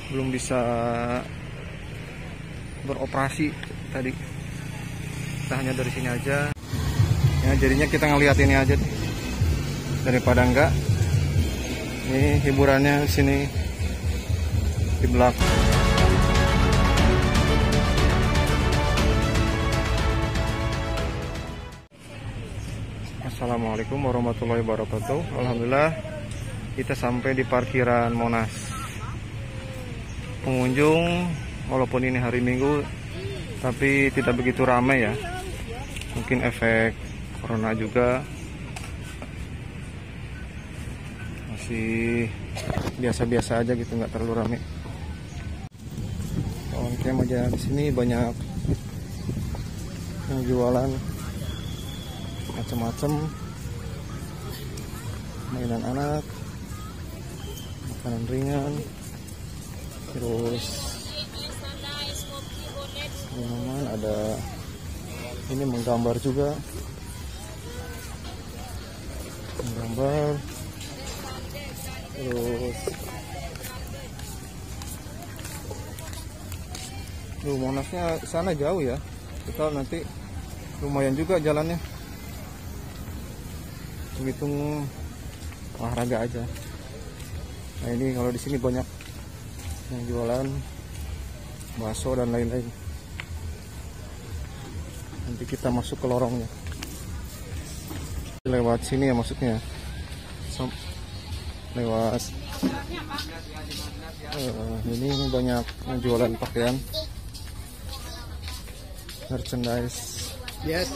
belum bisa beroperasi tadi. Kita hanya dari sini aja ya, jadinya kita ngeliat ini aja nih. Daripada enggak, ini hiburannya sini di belakang. Assalamualaikum warahmatullahi wabarakatuh. Alhamdulillah kita sampai di parkiran Monas. Pengunjung walaupun ini hari Minggu tapi tidak begitu ramai ya. Mungkin efek corona juga, masih biasa-biasa aja gitu, nggak terlalu ramai. Kawan camp aja di sini banyak yang jualan macam-macam, mainan anak, makanan ringan, terus minuman, ada ini menggambar juga, menggambar, terus Monasnya sana jauh ya, kita nanti lumayan juga jalannya, hitung olahraga aja. Nah ini kalau di sini banyak yang jualan bakso dan lain-lain. Nanti kita masuk ke lorongnya, lewat sini ya maksudnya, lewat ini banyak yang jualan pakaian, merchandise. Yes.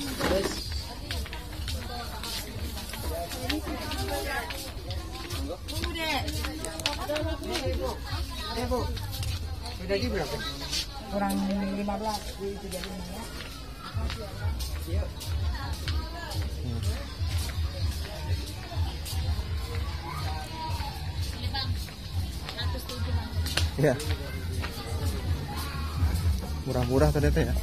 Bu, gaji berapa? Kurang 15 di 35 ya. Ya. Murah-murah ternyata ya.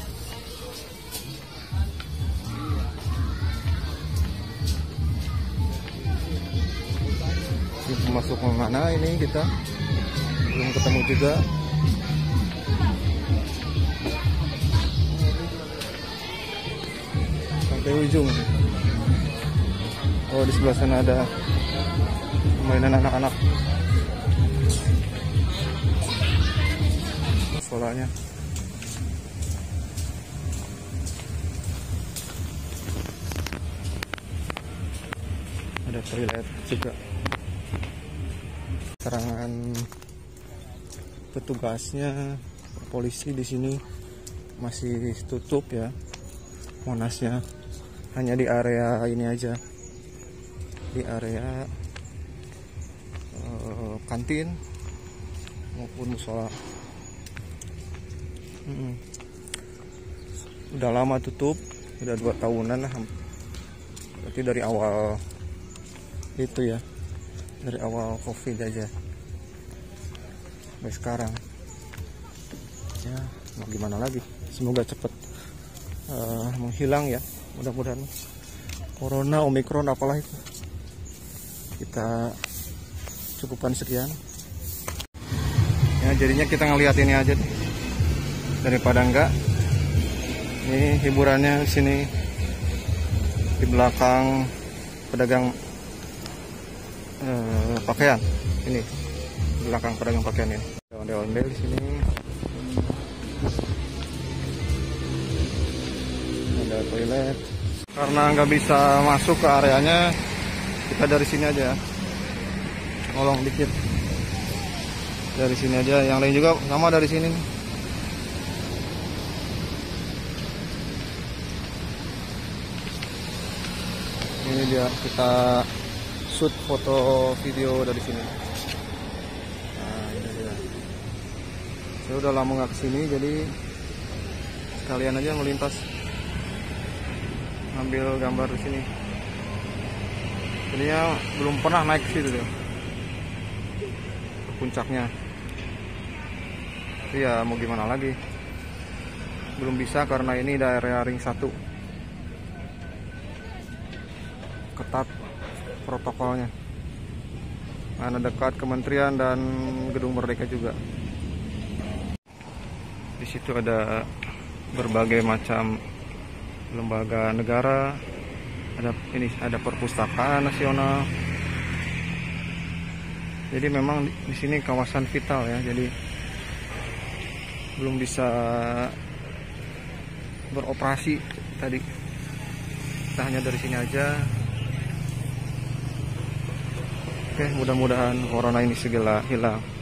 Ini masuk ke mana ini kita? Belum ketemu juga. Sampai ujung. Oh di sebelah sana ada mainan anak-anak. Sekolahnya. Ada toilet juga. Keterangan petugasnya, polisi di sini masih tutup ya, Monasnya hanya di area ini aja, di area kantin maupun musola. Udah lama tutup, udah 2 tahunan lah, berarti dari awal itu ya, dari awal COVID aja sampai sekarang ya. Mau gimana lagi, semoga cepet menghilang ya, mudah-mudahan corona, omikron, apalah itu. Kita cukupkan sekian ya, jadinya kita ngeliat ini aja nih. Daripada enggak, ini hiburannya sini di belakang pedagang pakaian ini, belakang pedagang pakaian ini. Ondel-ondel di sini. Ada toilet. Karena nggak bisa masuk ke areanya, kita dari sini aja. Ngolong dikit. Dari sini aja. Yang lain juga sama dari sini. Ini dia, kita shoot foto video dari sini. Nah ini dia. Saya udah lama nggak kesini, jadi sekalian aja melintas ngambil gambar di sini. Jadinya belum pernah naik ke situ deh, ke puncaknya. Tapi ya mau gimana lagi, belum bisa karena ini daerah ring 1, ketat protokolnya. mana dekat kementerian dan Gedung Merdeka juga. Di situ ada berbagai macam lembaga negara, ada perpustakaan nasional. Jadi memang di sini kawasan vital ya, jadi belum bisa beroperasi tadi. Kita hanya dari sini aja. Oke, mudah-mudahan corona ini segera hilang.